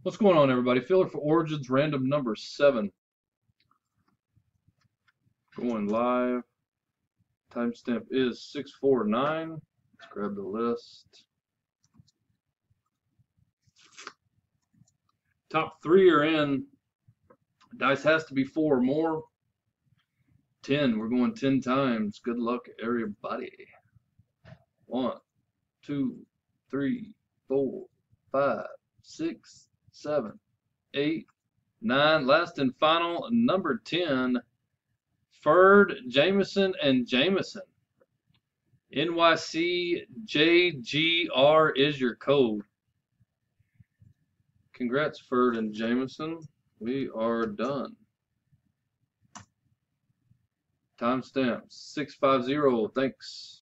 What's going on, everybody? Filler for Origins, random number 7. Going live. Timestamp is 649. Let's grab the list. Top 3 are in. Dice has to be 4 or more. 10. We're going 10 times. Good luck, everybody. 1, 2, 3, 4, 5, 6, 7, 8, 9. Last and final, number 10. Ferd, Jameson, and Jameson. NYCJGR is your code. Congrats, Ferd and Jameson. We are done. Timestamp 650. Thanks.